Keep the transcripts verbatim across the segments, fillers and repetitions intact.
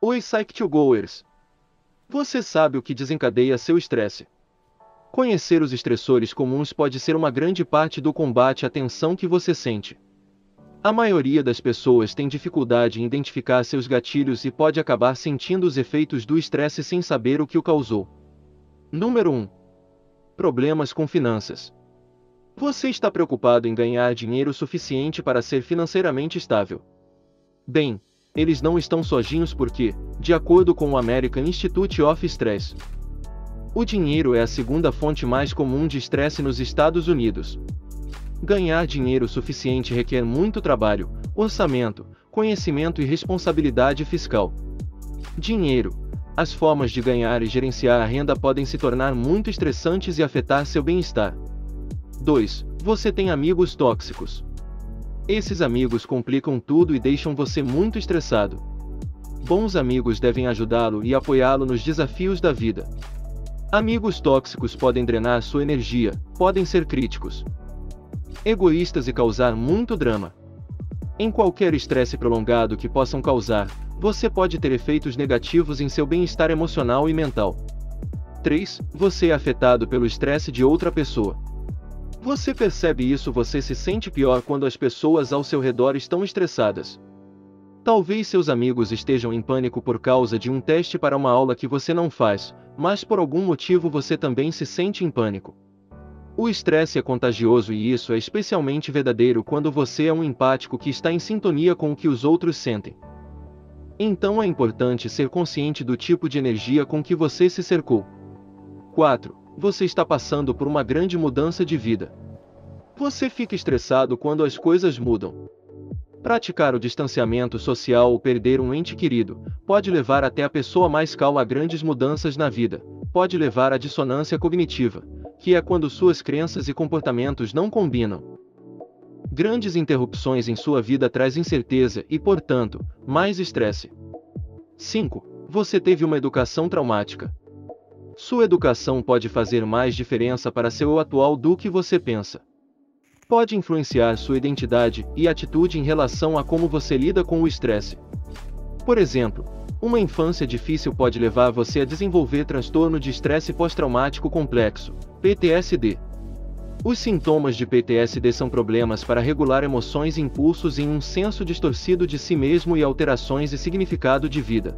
Oi Psych2Goers! Você sabe o que desencadeia seu estresse? Conhecer os estressores comuns pode ser uma grande parte do combate à tensão que você sente. A maioria das pessoas tem dificuldade em identificar seus gatilhos e pode acabar sentindo os efeitos do estresse sem saber o que o causou. Número um. Problemas com finanças. Você está preocupado em ganhar dinheiro suficiente para ser financeiramente estável? Bem, eles não estão sozinhos porque, de acordo com o American Institute of Stress, o dinheiro é a segunda fonte mais comum de estresse nos Estados Unidos. Ganhar dinheiro suficiente requer muito trabalho, orçamento, conhecimento e responsabilidade fiscal. Dinheiro. As formas de ganhar e gerenciar a renda podem se tornar muito estressantes e afetar seu bem-estar. dois. Você tem amigos tóxicos. Esses amigos complicam tudo e deixam você muito estressado. Bons amigos devem ajudá-lo e apoiá-lo nos desafios da vida. Amigos tóxicos podem drenar sua energia, podem ser críticos, egoístas e causar muito drama. Em qualquer estresse prolongado que possam causar, você pode ter efeitos negativos em seu bem-estar emocional e mental. três. Você é afetado pelo estresse de outra pessoa. Você percebe isso? Você se sente pior quando as pessoas ao seu redor estão estressadas. Talvez seus amigos estejam em pânico por causa de um teste para uma aula que você não faz, mas por algum motivo você também se sente em pânico. O estresse é contagioso e isso é especialmente verdadeiro quando você é um empático que está em sintonia com o que os outros sentem. Então é importante ser consciente do tipo de energia com que você se cercou. quatro. Você está passando por uma grande mudança de vida. Você fica estressado quando as coisas mudam. Praticar o distanciamento social ou perder um ente querido pode levar até a pessoa mais calma a grandes mudanças na vida. Pode levar à dissonância cognitiva, que é quando suas crenças e comportamentos não combinam. Grandes interrupções em sua vida trazem incerteza e, portanto, mais estresse. cinco. Você teve uma educação traumática. Sua educação pode fazer mais diferença para seu eu atual do que você pensa. Pode influenciar sua identidade e atitude em relação a como você lida com o estresse. Por exemplo, uma infância difícil pode levar você a desenvolver transtorno de estresse pós-traumático complexo, P T S D. Os sintomas de P T S D são problemas para regular emoções e impulsos em um senso distorcido de si mesmo e alterações de significado de vida.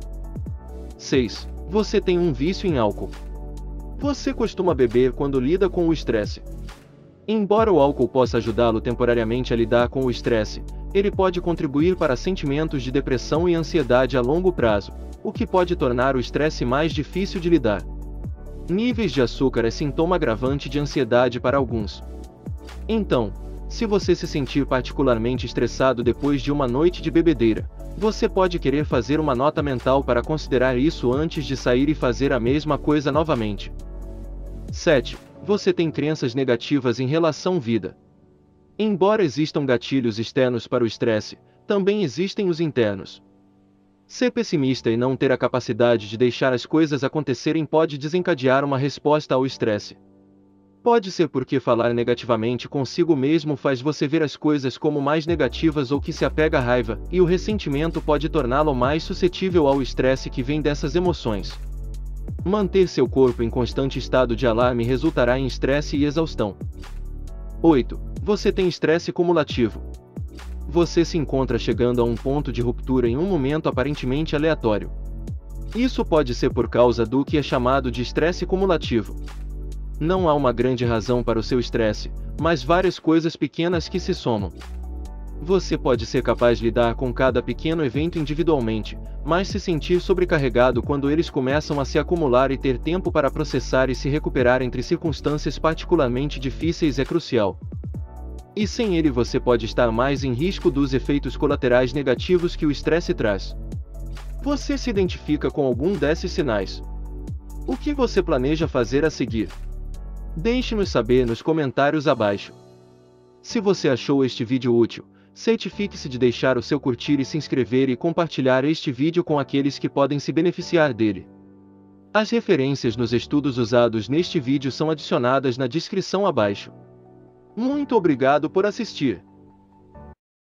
seis. Você tem um vício em álcool. Você costuma beber quando lida com o estresse. Embora o álcool possa ajudá-lo temporariamente a lidar com o estresse, ele pode contribuir para sentimentos de depressão e ansiedade a longo prazo, o que pode tornar o estresse mais difícil de lidar. Níveis de açúcar é sintoma agravante de ansiedade para alguns. Então, se você se sentir particularmente estressado depois de uma noite de bebedeira, você pode querer fazer uma nota mental para considerar isso antes de sair e fazer a mesma coisa novamente. sete. Você tem crenças negativas em relação à vida. Embora existam gatilhos externos para o estresse, também existem os internos. Ser pessimista e não ter a capacidade de deixar as coisas acontecerem pode desencadear uma resposta ao estresse. Pode ser porque falar negativamente consigo mesmo faz você ver as coisas como mais negativas ou que se apega à raiva, e o ressentimento pode torná-lo mais suscetível ao estresse que vem dessas emoções. Manter seu corpo em constante estado de alarme resultará em estresse e exaustão. oito. Você tem estresse cumulativo. Você se encontra chegando a um ponto de ruptura em um momento aparentemente aleatório. Isso pode ser por causa do que é chamado de estresse cumulativo. Não há uma grande razão para o seu estresse, mas várias coisas pequenas que se somam. Você pode ser capaz de lidar com cada pequeno evento individualmente, mas se sentir sobrecarregado quando eles começam a se acumular e ter tempo para processar e se recuperar entre circunstâncias particularmente difíceis é crucial. E sem ele você pode estar mais em risco dos efeitos colaterais negativos que o estresse traz. Você se identifica com algum desses sinais? O que você planeja fazer a seguir? Deixe-nos saber nos comentários abaixo. Se você achou este vídeo útil, certifique-se de deixar o seu curtir e se inscrever e compartilhar este vídeo com aqueles que podem se beneficiar dele. As referências nos estudos usados neste vídeo são adicionadas na descrição abaixo. Muito obrigado por assistir.